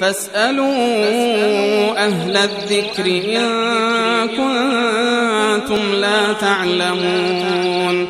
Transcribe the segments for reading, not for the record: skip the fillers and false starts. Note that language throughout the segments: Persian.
فاسألوا أهل الذكر إن كنتم لا تعلمون.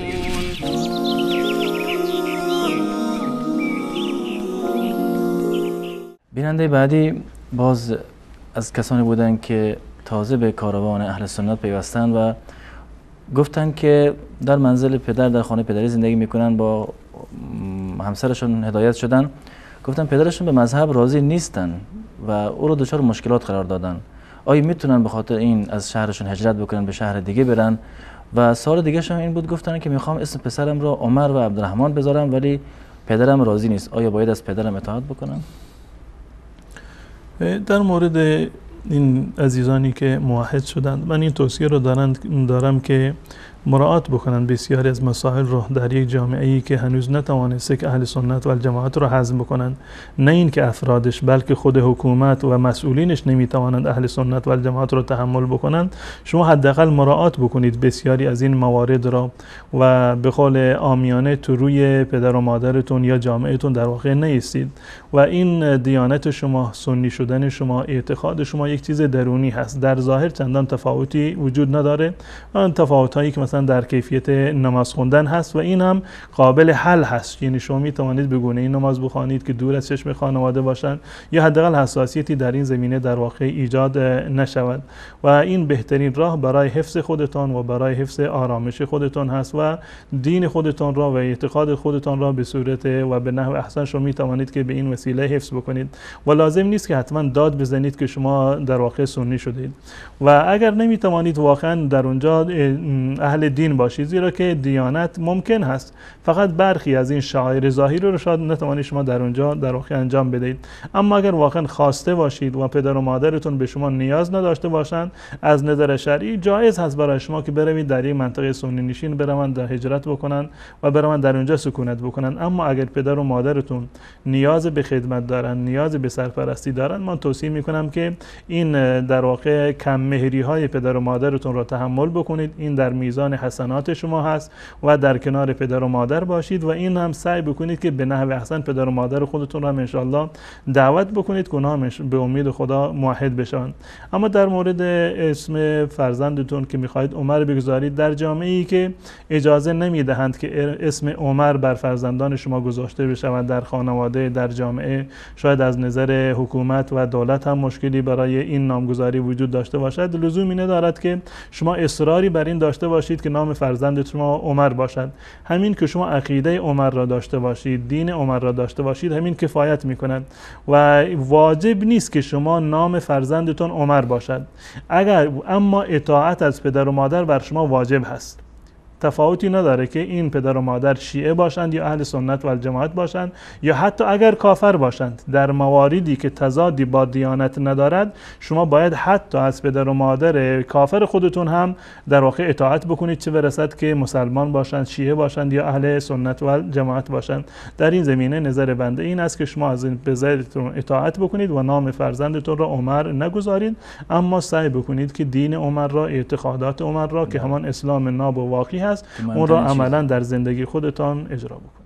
بیننده بعدی باز از کسانی بودن که تازه به کاروان اهل سنت پیوستن و گفتن که در منزل پدر در خانه پدری زندگی میکنن، با همسرشون هدایت شدن، گفتن پدرشون به مذهب راضی نیستن و او رو دچار مشکلات قرار دادن. آیا میتونن به خاطر این از شهرشون هجرت بکنن، به شهر دیگه برن؟ و سوال دیگه شون این بود، گفتن که میخوام اسم پسرم رو عمر و عبدالرحمن بذارم ولی پدرم راضی نیست، آیا باید از پدرم اطاعت بکنم؟ در مورد این عزیزانی که موحد شدند، من این توصیه رو دارم که مراعات بکنن بسیاری از مسائل رو در یک جامعه ای که هنوز نتوانسته که اهل سنت و الجماعت رو هضم بکنن، نه این که افرادش بلکه خود حکومت و مسئولینش نمیتوانند اهل سنت و الجماعت رو تحمل بکنند. شما حداقل مراعات بکنید بسیاری از این موارد را و به قول عامیانه تو روی پدر و مادرتون یا جامعهتون در واقع نیستید. و این دیانت شما، سنی شدن شما، اعتقاد شما یک چیز درونی هست، در ظاهر چندان تفاوتی وجود نداره. آن تفاوتایی که مثلا در کیفیت نماز خوندن هست و این هم قابل حل هست، یعنی شما می توانید به گونه‌ای نماز بخوانید که دور از چشم خانواده باشند یا حداقل حساسیتی در این زمینه در واقع ایجاد نشود و این بهترین راه برای حفظ خودتان و برای حفظ آرامش خودتان هست و دین خودتان را و اعتقاد خودتان را به صورت و به نحو احسن شما می توانید که به این وسیله حفظ بکنید و لازم نیست که حتما داد بزنید که شما در واقع سنی شدید. و اگر نمی توانید واقعا در اونجا اهل دین باشید، زیرا که دیانت ممکن هست فقط برخی از این شعائر ظاهری رو شاید نتوانید شما در اونجا در واقع انجام بدهید، اما اگر واقعا خواسته باشید و پدر و مادرتون به شما نیاز نداشته باشند، از نظر شرعی جایز هست برای شما که بروید در این منطقه سنی نشین بروند در هجرت بکنن و بروند در اونجا سکونت بکنن. اما اگر پدر و مادرتون نیاز به خدمت دارن، نیاز به سرپرستی دارن، من توصیه میکنم که این در واقع کم مهری های پدر و مادرتون رو تحمل بکنید. این در میزان حسنات شما هست و در کنار پدر و مادر باشید و این هم سعی بکنید که به نحو احسن پدر و مادر خودتون رو هم انشالله دعوت بکنید که اونها به امید خدا موحد بشن. اما در مورد اسم فرزندتون که میخواهید عمر بگذارید، در جامعه ای که اجازه نمیدهند که اسم عمر بر فرزندان شما گذاشته بشود، در خانواده، در جامعه، شاید از نظر حکومت و دولت هم مشکلی برای این نامگذاری وجود داشته باشد، لزومی ندارد که شما اصراری بر این داشته باشید که نام فرزند شما عمر باشد. همین که شما عقیده عمر را داشته باشید، دین عمر را داشته باشید، همین کفایت میکند و واجب نیست که شما نام فرزندتون عمر باشد. اما اطاعت از پدر و مادر بر شما واجب هست. تفاوتی نداره که این پدر و مادر شیعه باشند یا اهل سنت و الجماعت باشند یا حتی اگر کافر باشند. در مواردی که تضادی با دیانت ندارد، شما باید حتی از پدر و مادر کافر خودتون هم در واقع اطاعت بکنید، چه برسد که مسلمان باشند، شیعه باشند یا اهل سنت و الجماعت باشند. در این زمینه نظر بنده این است که شما از این پدرتون اطاعت بکنید و نام فرزندتون را عمر نگذارید، اما سعی بکنید که دین عمر را، اعتقادات عمر را که همان اسلام ناب و واقعی هست، اون را عملا در زندگی خودتان اجرا بکنید.